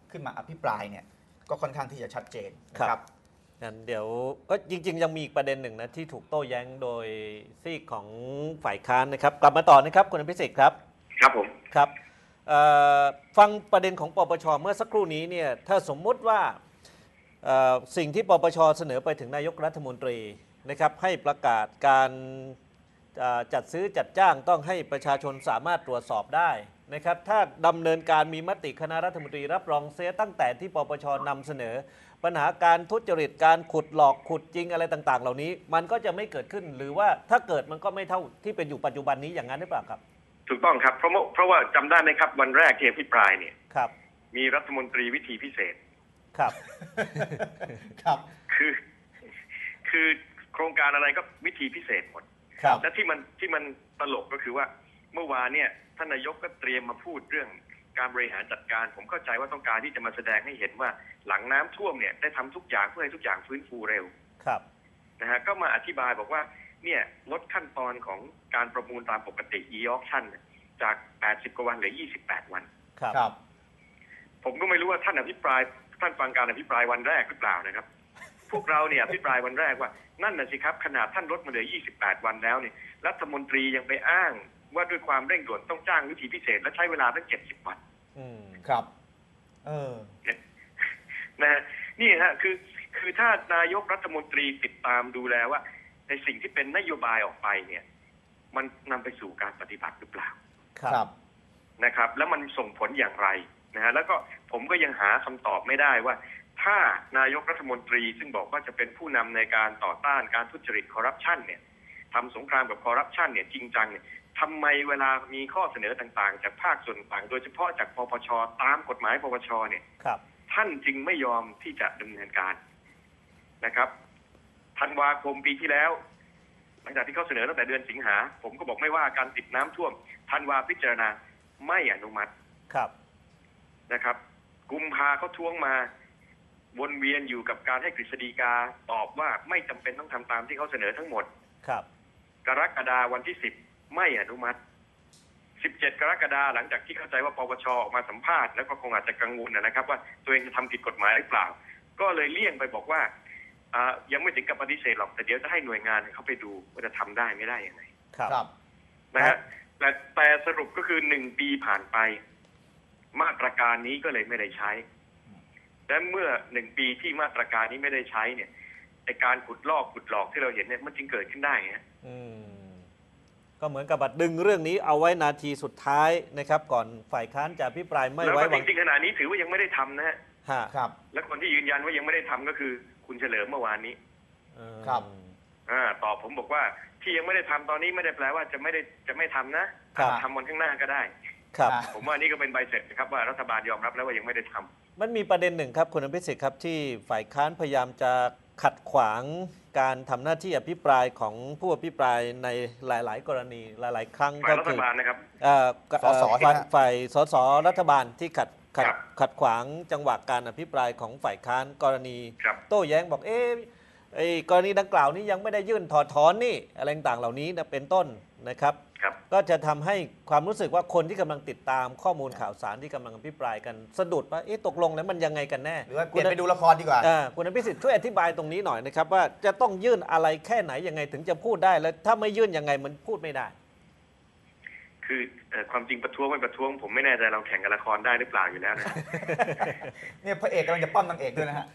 ขึ้นมาอภิปรายเนี่ยก็ค่อนข้างที่จะชัดเจนนะครับงั้นเดี๋ยวก็จริงๆยังมีอีกประเด็นหนึ่งนะที่ถูกโต้แย้งโดยซีกของฝ่ายค้านนะครับกลับมาต่อนะครับคุณอภิสิทธิ์ครับครับผมครับฟังประเด็นของปปชเมื่อสักครู่นี้เนี่ยถ้าสมมุติว่าสิ่งที่ปปชเสนอไปถึงนายกรัฐมนตรีนะครับให้ประกาศการจัดซื้อจัดจ้างต้องให้ประชาชนสามารถตรวจสอบได้นะครับถ้าดำเนินการมีมติคณะรัฐมนตรีรับรองเสียตั้งแต่ที่ปปชนำเสนอปัญหาการทุจริตการขุดหลอกขุดจริงอะไรต่างๆเหล่านี้มันก็จะไม่เกิดขึ้นหรือว่าถ้าเกิดมันก็ไม่เท่าที่เป็นอยู่ปัจจุบันนี้อย่างนั้นหรือเปล่าครับถูกต้องครับเพราะเพราะว่าจำได้ไหมครับวันแรกที่อภิปรายเนี่ยครับมีรัฐมนตรีวิธีพิเศษครับครับคือคือโครงการอะไรก็วิธีพิเศษหมดและที่มันที่มันตลกก็คือว่าเมื่อวานเนี่ยท่านนายกก็เตรียมมาพูดเรื่องการบริหารจัดการผมเข้าใจว่าต้องการที่จะมาแสดงให้เห็นว่าหลังน้ำท่วมเนี่ยได้ทำทุกอย่างเพื่อให้ทุกอย่างฟื้นฟูเร็วครับนะฮะก็มาอธิบายบอกว่าเนี่ยลดขั้นตอนของการประมูลตามปกติ e-auction จากแปดสิบกว่าวันเหลือยี่สิบแปดวันครับผมก็ไม่รู้ว่าท่านอภิปรายท่านฟังการอภิปรายวันแรกหรือเปล่านะครับพวกเราเนี่ยอภิปรายวันแรกว่านั่นน่ะสิครับขนาดท่านลดมาเหลือยี่สิบแปดวันแล้วเนี่ยรัฐมนตรียังไปอ้างว่าด้วยความเร่งด่วนต้องจ้างวิธีพิเศษและใช้เวลาตั้งเจ็ดสิบวันอืมครับเออนะนี่ฮะคือคือถ้านายกรัฐมนตรีติดตามดูแลว่าในสิ่งที่เป็นนโยบายออกไปเนี่ยมันนำไปสู่การปฏิบัติหรือเปล่าครับนะครับแล้วมันส่งผลอย่างไรนะฮะแล้วก็ผมก็ยังหาคำตอบไม่ได้ว่าถ้านายกรัฐมนตรีซึ่งบอกว่าจะเป็นผู้นำในการต่อต้านการทุจริตคอร์รัปชันเนี่ยทำสงครามกับคอร์รัปชันเนี่ยจริงจังเนี่ยทำไมเวลามีข้อเสนอต่างๆจากภาคส่วนต่างโดยเฉพาะจากปปชตามกฎหมายปปชเนี่ยท่านจึงไม่ยอมที่จะดำเนินการนะครับธันวาคมปีที่แล้วหลังจากที่เขาเสนอตั้งแต่เดือนสิงหาผมก็บอกไม่ว่าการติดน้ำท่วมธันวาพิจารณาไม่อนุมัติครับนะครับกุมภาเขาท้วงมาวนเวียนอยู่กับการให้กฤษฎีกาตอบว่าไม่จำเป็นต้องทำตามที่เขาเสนอทั้งหมดครับกรกฎาคมวันที่สิบไม่อนุมัติสิบเจ็ดกรกฎาคมหลังจากที่เข้าใจว่าปปชออกมาสัมภาษณ์แล้วก็คงอาจจะกังวลนะครับว่าตัวเองจะทำผิดกฎหมายหรือเปล่าก็เลยเลี่ยงไปบอกว่ายังไม่ถึงกับปฏิเสธหรอกแต่เดี๋ยวจะให้หน่วยงานเขาไปดูว่าจะทำได้ไม่ได้ยังไงครับนะฮะแต่แต่สรุปก็คือหนึ่งปีผ่านไปมาตรการนี้ก็เลยไม่ได้ใช้และเมื่อหนึ่งปีที่มาตรการนี้ไม่ได้ใช้เนี่ยไอ้การขุดลอกขุดหลอกที่เราเห็นเนี่ยมันจึงเกิดขึ้นได้ฮะก็เหมือนกับบัดดึงเรื่องนี้เอาไว้นาทีสุดท้ายนะครับก่อนฝ่ายค้านจะอภิปรายไม่ไว้วางใจแล้วจริงๆขณะนี้ถือว่ายังไม่ได้ทำนะฮะครับและคนที่ยืนยันว่ายังไม่ได้ทำก็คือคุณเฉลิมเมื่อวานนี้ครับอ่าตอบผมบอกว่าที่ยังไม่ได้ทำตอนนี้ไม่ได้แปลว่าจะไม่ได้จะไม่ทำนะทำวันข้างหน้าก็ได้ครับผมว่านี่ก็เป็นใบเสร็จนะครับว่ารัฐบาลยอมรับแล้วว่ายังไม่ได้ทำมันมีประเด็นหนึ่งครับคุณอภิสิทธิ์ครับที่ฝ่ายค้านพยายามจะขัดขวางการทำหน้าที่อภิปรายของผู้อภิปรายในหลายๆกรณีหลายๆครั้งก็คือฝ่ายรัฐบาลนะครับฝ่ายสสรัฐบาลที่ขัดขัดขัดขวางจังหวะการอภิปรายของฝ่ายค้านกรณีโต้แย้งบอกเอ๊ะไอ้กรณีดังกล่าวนี้ยังไม่ได้ยื่นถอดถอนนี่อะไรต่างเหล่านี้นะเป็นต้นนะครับก็จะทำให้ความรู้สึกว่าคนที่กำลังติดตามข้อมูลข่าวสารที่กำลังอภิปรายกันสะดุดว่าเอ๊ะตกลงแล้วมันยังไงกันแน่หรือว่าเปลี่ยนไปดูละครดีกว่าคุณอภิสิทธิ์ช่วยอธิบายตรงนี้หน่อยนะครับว่าจะต้องยื่นอะไรแค่ไหนยังไงถึงจะพูดได้แล้วถ้าไม่ยื่นยังไงมันพูดไม่ได้คือความจริงประท้วงไม่ประท้วงผมไม่แน่ใจเราแข่งกับละครได้หรือเปล่าอยู่แล้วนะเนี่ยพระเอกกำลังจะปั้มนางเอกด้วยนะฮะ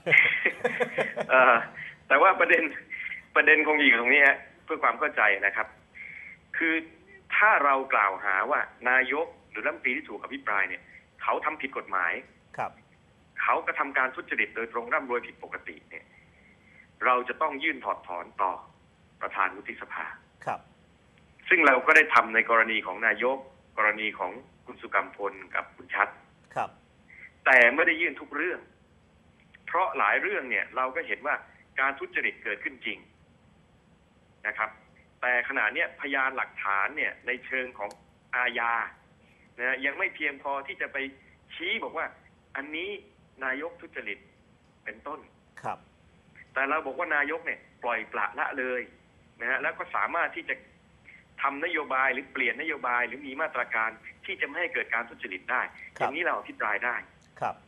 แต่ว่าประเด็นประเด็นคงอยู่ตรงนี้ฮะเพื่อความเข้าใจนะครับคือถ้าเรากล่าวหาว่านายกหรือรัฐมนตรีที่ถูกอภิปรายเนี่ยเขาทำผิดกฎหมายครับเขากระทำการทุจริตโดยตรงร่ำรวยผิดปกติเนี่ยเราจะต้องยื่นถอดถอนต่อประธานวุฒิสภาครับซึ่งเราก็ได้ทำในกรณีของนายกกรณีของคุณสุกัมพลกับคุณชัดครับแต่ไม่ได้ยื่นทุกเรื่องเพราะหลายเรื่องเนี่ยเราก็เห็นว่าการทุจริตเกิดขึ้นจริงนะครับแต่ขณะนี้พยานหลักฐานเนี่ยในเชิงของอาญานะยังไม่เพียงพอที่จะไปชี้บอกว่าอันนี้นายกทุจริตเป็นต้นครับแต่เราบอกว่านายกเนี่ยปล่อยปละละเลยนะฮะแล้วก็สามารถที่จะทำนโยบายหรือเปลี่ยนนโยบายหรือมีมาตรการที่จะไม่ให้เกิดการทุจริตได้อย่างนี้เราอภิปรายได้ครับ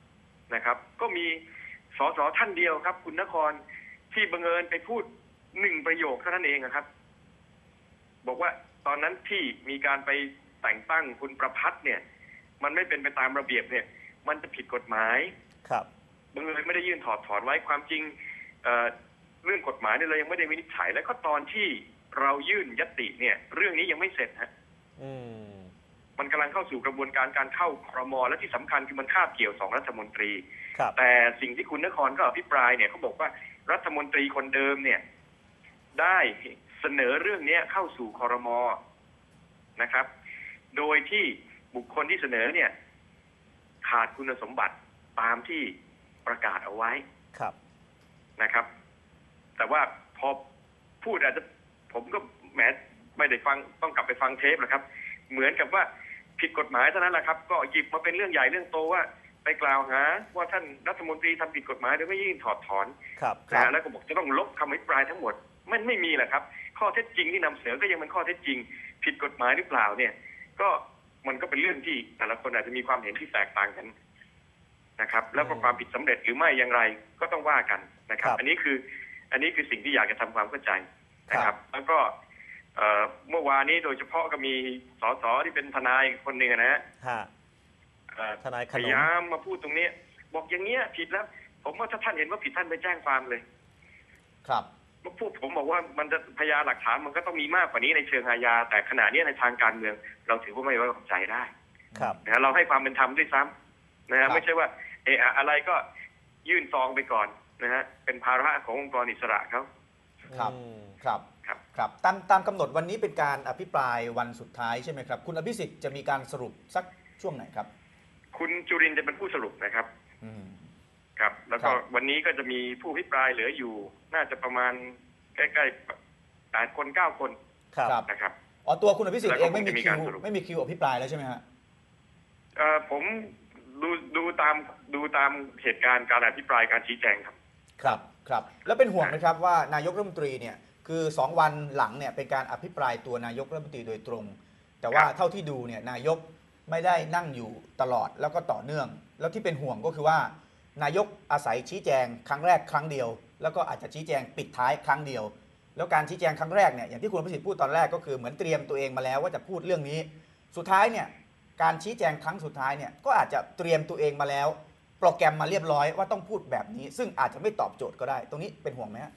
นะครับ ก็มีสสท่านเดียวครับคุณนครที่บังเอิญไปพูดหนึ่งประโยคเท่านั้นเองครับบอกว่าตอนนั้นที่มีการไปแต่งตั้งคุณประภัสเนี่ยมันไม่เป็นไปตามระเบียบเนี่ยมันจะผิดกฎหมายครับบังเอิญไม่ได้ยื่นถอดถอนไว้ความจริง เอ่อ เรื่องกฎหมายเนี่ยเรายังไม่ได้วินิจฉัยและก็ตอนที่เรายื่นยติเนี่ยเรื่องนี้ยังไม่เสร็จฮะมันกำลังเข้าสู่กระบวนการการเข้าครม.และที่สำคัญคือมันคาบเกี่ยวสองรัฐมนตรีแต่สิ่งที่คุณนครก็อภิปรายเนี่ยเขาบอกว่ารัฐมนตรีคนเดิมเนี่ยได้เสนอเรื่องนี้เข้าสู่ครม.นะครับโดยที่บุคคลที่เสนอเนี่ยขาดคุณสมบัติตามที่ประกาศเอาไว้นะครับแต่ว่าพอพูดอาจจะผมก็แหมไม่ได้ฟังต้องกลับไปฟังเทปนะครับเหมือนกับว่าผิดกฎหมายเท่านั้นแหละครับก็หยิบมาเป็นเรื่องใหญ่เรื่องโตว่าไปกล่าวหาว่าท่านรัฐมนตรีทำผิดกฎหมายโดยไม่ยื่นถอดถอนนะแล้วก็บอกจะต้องลบคำอภิปรายทั้งหมดมันไม่มีแหละครับข้อเท็จจริงที่นำเสนอก็ยังเป็นข้อเท็จจริงผิดกฎหมายหรือเปล่าเนี่ยก็มันก็เป็นเรื่องที่แต่ละคนอาจจะมีความเห็นที่แตกต่างกันนะครับแล้วก็ความผิดสำเร็จหรือไม่อย่างไรก็ต้องว่ากันนะครับอันนี้คืออันนี้คือสิ่งที่อยากจะทำความเข้าใจนะครับแล้วก็เมื่อวานนี้โดยเฉพาะก็มีสสที่เป็นทนายคนหนึ่งนะฮะทนายพยายามมาพูดตรงนี้บอกอย่างเงี้ยผิดแล้วผมว่าถ้าท่านเห็นว่าผิดท่านไปแจ้งความเลยครับมาพูดผมบอกว่ามันจะพยานหลักฐานมันก็ต้องมีมากกว่านี้ในเชิงอาญาแต่ขณะนี้ในทางการเมืองเราถือว่าไม่ไว้วางใจได้นะเราให้ความเป็นธรรมด้วยซ้ำนะฮะไม่ใช่ว่าเอออะไรก็ยื่นซองไปก่อนนะฮะเป็นภาระขององค์กรอิสระเขาครับครับครับครับตามตามกำหนดวันนี้เป็นการอภิปรายวันสุดท้ายใช่ไหมครับคุณอภิสิทธิ์จะมีการสรุปสักช่วงไหนครับคุณจุรินทร์จะเป็นผู้สรุปนะครับครับแล้วก็วันนี้ก็จะมีผู้อภิปรายเหลืออยู่น่าจะประมาณใกล้ๆแปดคนเก้าคนนะครับอ๋อตัวคุณอภิสิทธิ์เองไม่มีคิวไม่มีคิวอภิปรายแล้วใช่ไหมฮะเอ่อผมดูดูตามดูตามเหตุการณ์การอภิปรายการชี้แจงครับครับครับแล้วเป็นห่วงไหมครับว่านายกรัฐมนตรีเนี่ยคือสองวันหลังเนี่ยเป็นการอภิปรายตัวนายกรัฐมนตรีโดยตรงแต่ว่าเท่าที่ดูเนี่ยนายกไม่ได้นั่งอยู่ตลอดแล้วก็ต่อเนื่องแล้วที่เป็นห่วงก็คือว่านายกอาศัยชี้แจงครั้งแรกครั้งเดียวแล้วก็อาจจะชี้แจงปิดท้ายครั้งเดียวแล้วการชี้แจงครั้งแรกเนี่ยอย่างที่คุณประสิทธิ์พูดตอนแรกก็คือเหมือนเตรียมตัวเองมาแล้วว่าจะพูดเรื่องนี้สุดท้ายเนี่ยการชี้แจงครั้งสุดท้ายเนี่ยก็อาจจะเตรียมตัวเองมาแล้วโปรแกรมมาเรียบร้อยว่าต้องพูดแบบนี้ซึ่งอาจจะไม่ตอบโจทย์ก็ได้ตรงนี้เป็นห่วงไหมฮะ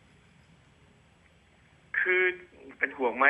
คือเป็นห่วงไหม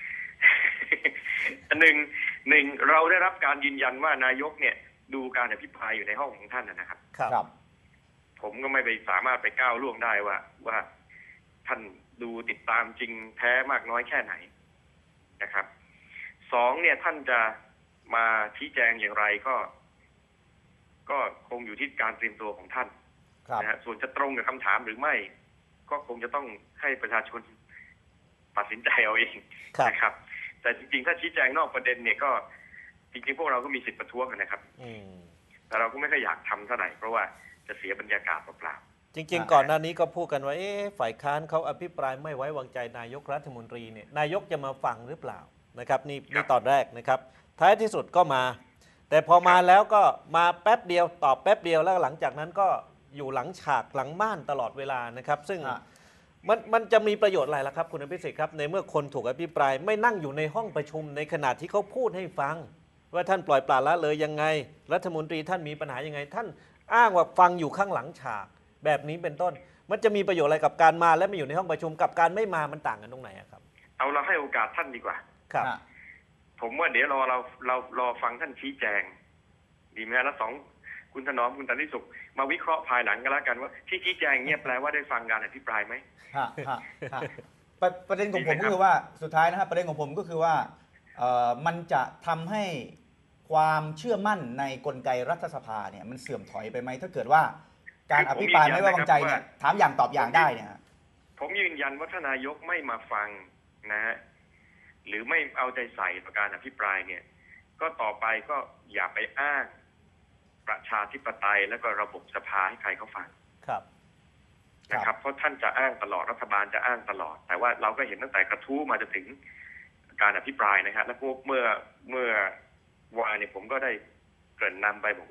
หนึ่งหนึ่งเราได้รับการยืนยันว่านายกเนี่ยดูการอภิปรายอยู่ในห้องของท่านนะครับครับผมก็ไม่ไปสามารถไปก้าวล่วงได้ว่าว่าท่านดูติดตามจริงแท้มากน้อยแค่ไหนนะครับสองเนี่ยท่านจะมาชี้แจงอย่างไรก็ก็คงอยู่ที่การเตรียมตัวของท่านนะฮะส่วนจะตรงกับคำถามหรือไม่ก็คงจะต้องให้ประชาชนตัดสินใจเอาเองนะครับแต่จริงๆถ้าชี้แจงนอกประเด็นเนี่ยก็จริงๆพวกเราก็มีสิทธิประท้วงนะครับแต่เราก็ไม่ค่อยอยากทำเท่าไหร่เพราะว่าจะเสียบรรยากาศเปล่าๆจริงๆก่อนหน้านี้ก็พูดกันว่าเอ๊ะฝ่ายค้านเขาอภิปรายไม่ไว้วางใจนายกรัฐมนตรีเนี่ยนายกจะมาฟังหรือเปล่านะครับนี่นี่ตอนแรกนะครับท้ายที่สุดก็มาแต่พอมาแล้วก็มาแป๊บเดียวตอบแป๊บเดียวแล้วหลังจากนั้นก็อยู่หลังฉากหลังม่านตลอดเวลานะครับซึ่งมันมันจะมีประโยชน์อะไรล่ะครับคุณอภิสิทธิ์ครับในเมื่อคนถูกอภิปรายไม่นั่งอยู่ในห้องประชุมในขณะที่เขาพูดให้ฟังว่าท่านปล่อยปละละเลยยังไงรัฐมนตรีท่านมีปัญหายังไงท่านอ้างว่าฟังอยู่ข้างหลังฉากแบบนี้เป็นต้นมันจะมีประโยชน์อะไรกับการมาและไม่อยู่ในห้องประชุมกับการไม่มามันต่างกันตรงไหนครับเอาเราให้โอกาสท่านดีกว่าครับผมว่าเดี๋ยวรอเราเรารอฟังท่านชี้แจงดีไหมแล้วสองคุณถนอมคุณตันติสุขมาวิเคราะห์ภายหลังกันแล้วกันว่าที่ชี้แจงเงียบแปลว่าได้ฟังการอภิปรายไหมประเด็นของผมก็คือว่าสุดท้ายนะครับประเด็นของผมก็คือว่ามันจะทำให้ความเชื่อมั่นในกลไกรัฐสภาเนี่ยมันเสื่อมถอยไปไหมถ้าเกิดว่าการอภิปรายไม่ไว้วางใจเนี่ยถามอย่างตอบอย่างได้เนี่ยผมยืนยันว่าถ้านายกไม่มาฟังนะฮะหรือไม่เอาใจใส่ต่อการอภิปรายเนี่ยก็ต่อไปก็อย่าไปอ้างประชาธิปไตยและก็ระบบสภาให้ใครเขาฟังครับนะครับเพราะท่านจะอ้างตลอดรัฐบาลจะอ้างตลอดแต่ว่าเราก็เห็นตั้งแต่กระทู้มาจนถึงการอภิปรายนะครับแล้วเมื่อเมื่อวานเนี่ยผมก็ได้เกริ่นนำไปบอกว่า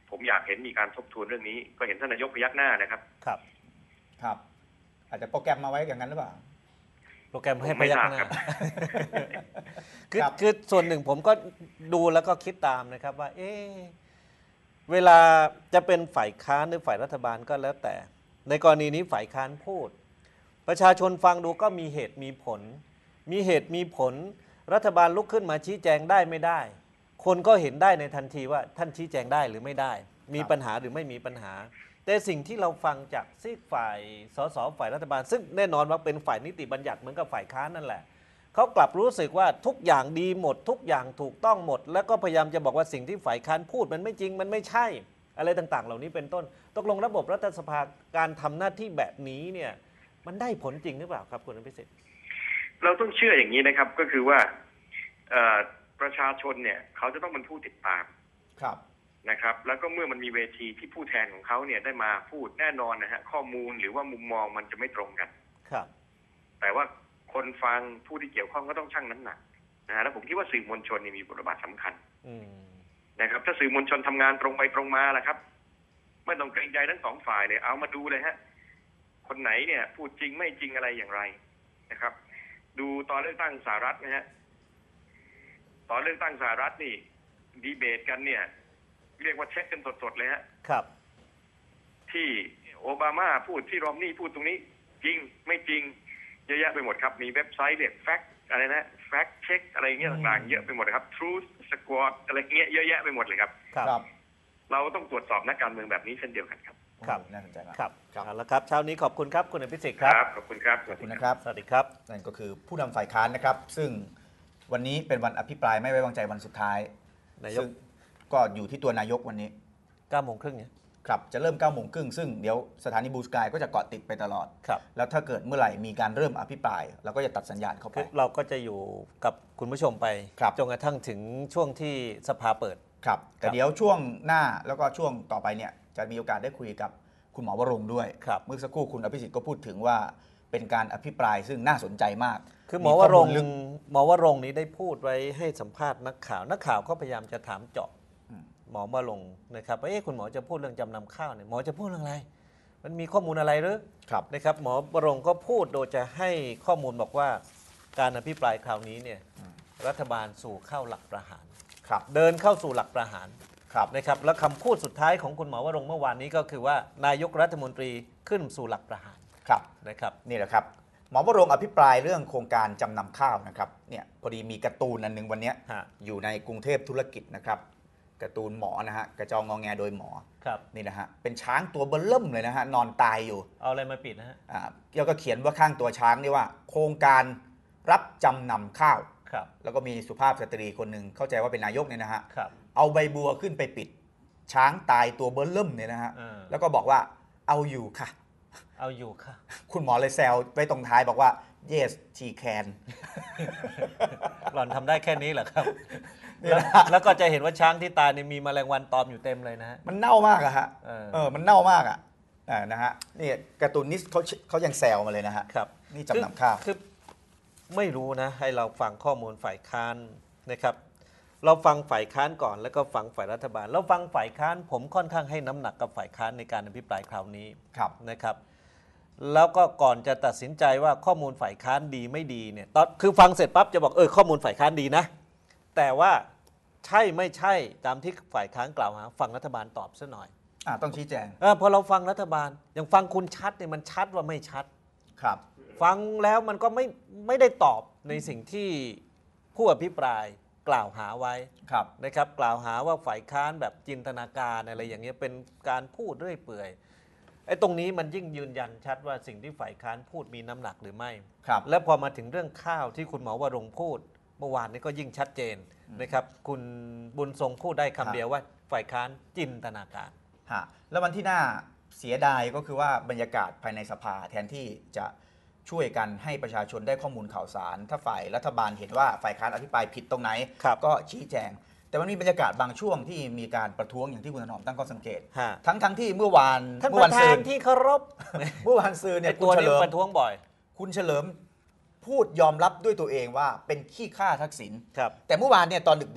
ผมอยากเห็นมีการทบทวนเรื่องนี้ก็เห็นท่านนายกพยักหน้านะครับครับครับอาจจะโปรแกรมมาไว้อย่างนั้นหรือเปล่าโปรแกรมให้พยักหน้าคือคือส่วนหนึ่งผมก็ดูแล้วก็คิดตามนะครับว่าเอ๊ะเวลาจะเป็นฝ่ายค้านหรือฝ่ายรัฐบาลก็แล้วแต่ในกรณีนี้ฝ่ายค้านพูดประชาชนฟังดูก็มีเหตุมีผลมีเหตุมีผลรัฐบาลลุกขึ้นมาชี้แจงได้ไม่ได้คนก็เห็นได้ในทันทีว่าท่านชี้แจงได้หรือไม่ได้มีปัญหาหรือไม่มีปัญหาแต่สิ่งที่เราฟังจากซีกฝ่ายสสฝ่ายรัฐบาลซึ่งแน่นอนว่าเป็นฝ่ายนิติบัญญัติเหมือนกับฝ่ายค้านนั่นแหละเขากลับรู้สึกว่าทุกอย่างดีหมดทุกอย่างถูกต้องหมดแล้วก็พยายามจะบอกว่าสิ่งที่ฝ่ายค้านพูดมันไม่จริงมันไม่ใช่อะไรต่างๆเหล่านี้เป็นต้นตกลงระบบรัฐสภาการทำหน้าที่แบบนี้เนี่ยมันได้ผลจริงหรือเปล่าครับคุณอภิสิทธิ์เราต้องเชื่ออย่างนี้นะครับก็คือว่าประชาชนเนี่ยเขาจะต้องเป็นผู้ติดตามครับนะครับแล้วก็เมื่อมันมีเวทีที่ผู้แทนของเขาเนี่ยได้มาพูดแน่นอนนะฮะข้อมูลหรือว่ามุมมองมันจะไม่ตรงกันครับแต่ว่าคนฟังผู้ที่เกี่ยวข้องก็ต้องชั่งน้ำหนักนะฮะแล้วผมคิดว่าสื่อมวลชนมีบทบาทสำคัญนะครับถ้าสื่อมวลชนทำงานตรงไปตรงมาล่ะครับไม่ต้องเกรงใจทั้งสองฝ่ายเลยเอามาดูเลยฮะคนไหนเนี่ยพูดจริงไม่จริงอะไรอย่างไรนะครับดูตอนเลือกตั้งสหรัฐนะฮะตอนเลือกตั้งสหรัฐนี่ดีเบตกันเนี่ยเรียกว่าเช็คกันสดๆเลยฮะครับที่โอบามาพูดที่รอมนี่พูดตรงนี้จริงไม่จริงเยอะแยะไปหมดครับมีเว็บไซต์เรียกแฟกอะไรนะแฟกเช็คอะไรเงี้ยต่างๆเยอะไปหมดครับ Truth Squad อะไรเงี้ยเยอะแยะไปหมดเลยครับครับเราต้องตรวจสอบนักการเมืองแบบนี้เช่นเดียวกันครับครับน่าสนใจมากครับเอาละครับเช้านี้ขอบคุณครับคุณอภิสิทธิ์ครับขอบคุณครับขอบคุณนะครับสวัสดีครับนั่นก็คือผู้นำฝ่ายค้านนะครับซึ่งวันนี้เป็นวันอภิปรายไม่ไว้วางใจวันสุดท้ายซึ่งก็อยู่ที่ตัวนายกวันนี้เก้าโมงครึ่งเนี่ยครับจะเริ่มเก้าโมงครึ่งซึ่งเดี๋ยวสถานีบูสกายก็จะเกาะติดไปตลอดครับแล้วถ้าเกิดเมื่อไหร่มีการเริ่มอภิปรายเราก็จะตัดสัญญาณเข้าไปเราก็จะอยู่กับคุณผู้ชมไปจนกระทั่งถึงช่วงที่สภาเปิดครับแต่เดี๋ยวช่วงหน้าแล้วก็ช่วงต่อไปเนี่ยจะมีโอกาสได้คุยกับคุณหมอวรงค์ด้วยเมื่อสักครู่คุณอภิสิทธิ์ก็พูดถึงว่าเป็นการอภิปรายซึ่งน่าสนใจมากคือหมอวรงค์หมอวรงค์นี้ได้พูดไว้ให้สัมภาษณ์นักข่าวนักข่าวก็พยายามจะถามเจาะหมอวรงค์นะครับว่าเอ๊ะคุณหมอจะพูดเรื่องจำนำข้าวเนี่ยหมอจะพูดเรื่องอะไรมันมีข้อมูลอะไรหรือนะครับหมอวรงค์ก็พูดโดยจะให้ข้อมูลบอกว่าการอภิปรายคราวนี้เนี่ยรัฐบาลสู่เข้าหลักประหารเดินเข้าสู่หลักประหารนะครับแล้วคำพูดสุดท้ายของคุณหมอวรงค์เมื่อวานนี้ก็คือว่านายกรัฐมนตรีขึ้นสู่หลักประหารครับนะครับนี่แหละครับหมอวรงค์อภิปรายเรื่องโครงการจำนำข้าวนะครับเนี่ยพอดีมีการ์ตูนอันนึงวันนี้อยู่ในกรุงเทพธุรกิจนะครับการ์ตูนหมอนะฮะกระจองงอแงโดยหมอนี่นะฮะเป็นช้างตัวเบิ่มเริ่มเลยนะฮะนอนตายอยู่เอาอะไรมาปิดนะฮะอ่าแล้วก็เขียนว่าข้างตัวช้างนี่ว่าโครงการรับจำนำข้าวแล้วก็มีสุภาพสตรีคนหนึ่งเข้าใจว่าเป็นนายกเนี่ยนะฮะเอาใบบัวขึ้นไปปิดช้างตายตัวเบิ่มเริ่มเนี่ยนะฮะแล้วก็บอกว่าเอาอยู่ค่ะเอาอยู่ค่ะคุณหมอเลยแซวไว้ตรงท้ายบอกว่า yes she can หล่อนทำได้แค่นี้เหรอครับแล้วก็จะเห็นว่าช้างที่ตายเนี่ยมีแมลงวันตอมอยู่เต็มเลยนะฮะมันเน่ามากอะฮะเออมันเน่ามากอะนะฮะนี่การ์ตูนนิสเขาเขายังแซวมาเลยนะฮะครับนี่จำนำข้าวคือไม่รู้นะให้เราฟังข้อมูลฝ่ายค้านนะครับเราฟังฝ่ายค้านก่อนแล้วก็ฟังฝ่ายรัฐบาลเราฟังฝ่ายค้านผมค่อนข้างให้น้ำหนักกับฝ่ายค้านในการอภิปรายคราวนี้นะครับแล้วก็ก่อนจะตัดสินใจว่าข้อมูลฝ่ายค้านดีไม่ดีเนี่ยตอนคือฟังเสร็จปั๊บจะบอกเออข้อมูลฝ่ายค้านดีนะแต่ว่าใช่ไม่ใช่ตามที่ฝ่ายค้านกล่าวหาฟังรัฐบาลตอบซะหน่อยอ่าต้องชี้แจงเออพอเราฟังรัฐบาลอย่างฟังคุณชัดเนี่ยมันชัดว่าไม่ชัดครับฟังแล้วมันก็ไม่ไม่ได้ตอบในสิ่งที่ผู้อภิปรายกล่าวหาไว้นะครับกล่าวหาว่าฝ่ายค้านแบบจินตนาการอะไรอย่างเงี้ยเป็นการพูดเรื่อยเปื่อยไอ้ตรงนี้มันยิ่งยืนยันชัดว่าสิ่งที่ฝ่ายค้านพูดมีน้ำหนักหรือไม่และพอมาถึงเรื่องข้าวที่คุณหมอวรงค์พูดเมื่อวานนี้ก็ยิ่งชัดเจนนะครับคุณบุญทรงพูดได้คำเดียวว่าฝ่ายค้านจินตนาการฮะแล้ววันที่น่าเสียดายก็คือว่าบรรยากาศภายในสภาแทนที่จะช่วยกันให้ประชาชนได้ข้อมูลข่าวสารถ้าฝ่ายรัฐบาลเห็นว่าฝ่ายค้านอภิปรายผิดตรงไหนก็ชี้แจงแต่มันมีบรรยากาศบางช่วงที่มีการประท้วงอย่างที่คุณถนอมตั้งข้อสังเกตทั้งทั้งที่เมื่อวานเมื่อวานซืนที่เคารพเมื่อวานซืนเนี่ยคุณเฉลิมประท้วงบ่อยคุณเฉลิมพูดยอมรับด้วยตัวเองว่าเป็นขี้ข้าทักษิณแต่เมื่อวานเนี่ยตอนดึกๆ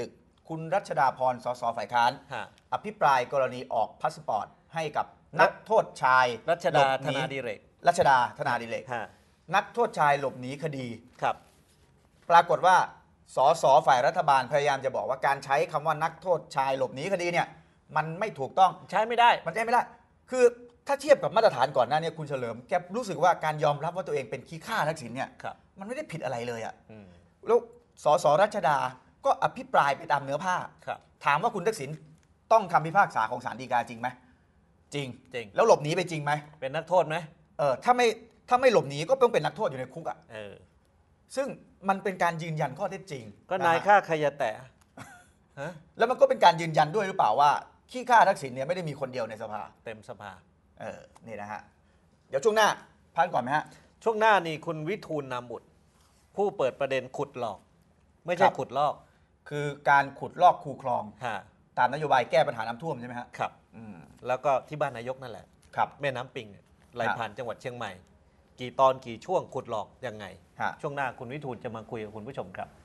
คุณรัชดาพรสสฝ่ายค้านฮะอภิปรายกรณีออกพาสปอร์ตให้กับนักโทษชายรัชดาหลบธหนีนาดิเรกรัชดาธนาดิเรกฮะนักโทษชายหลบหนีคดีครับปรากฏว่าสสฝ่ายรัฐบาลพยายามจะบอกว่าการใช้คำว่านักโทษชายหลบหนีคดีเนี่ยมันไม่ถูกต้องใช้ไม่ได้มันใช้ไม่ได้ คือถ้าเทียบกับมาตรฐานก่อนหน้านี้คุณเฉลิมแกรู้สึกว่าการยอมรับว่าตัวเองเป็นขี้ข้าทักษิณเนี่ยครับมันไม่ได้ผิดอะไรเลยอะอืมแล้วสสรัชดาก็อภิปรายไปตามเนื้อผ้าครับถามว่าคุณทักษิณต้องคำพิพากษาของศาลฎีกาจริงไหมจริงจริงแล้วหลบหนีไปจริงไหมเป็นนักโทษไหมเออถ้าไม่ถ้าไม่หลบหนีก็ต้องเป็นนักโทษอยู่ในคุกอะเออซึ่งมันเป็นการยืนยันข้อเท็จจริงก็ะนายฮะฆ่าใครจะแตะฮะแล้วมันก็เป็นการยืนยันด้วยหรือเปล่าว่าขี้ข้าทักษิณเนี่ยไม่ได้มีคนเดียวในสภาเต็มสภาเออนี่นะฮะเดี๋ยวช่วงหน้าพักก่อนไหมฮะช่วงหน้านี่คุณวิทูลนามบุตร ผู้เปิดประเด็นขุดหลอก ไม่ใช่ครับขุดลอกคือการขุดลอกคูคลองฮะตามนโยบายแก้ปัญหาน้ำท่วมใช่ไหมฮะครับอืมแล้วก็ที่บ้านนายกนั่นแหละครับแม่น้ำปิงเนี่ยไหลครับผ่านจังหวัดเชียงใหม่ กี่ตอนกี่ช่วงขุดหลอกยังไงฮะช่วงหน้าคุณวิทูลจะมาคุยกับคุณผู้ชมครับ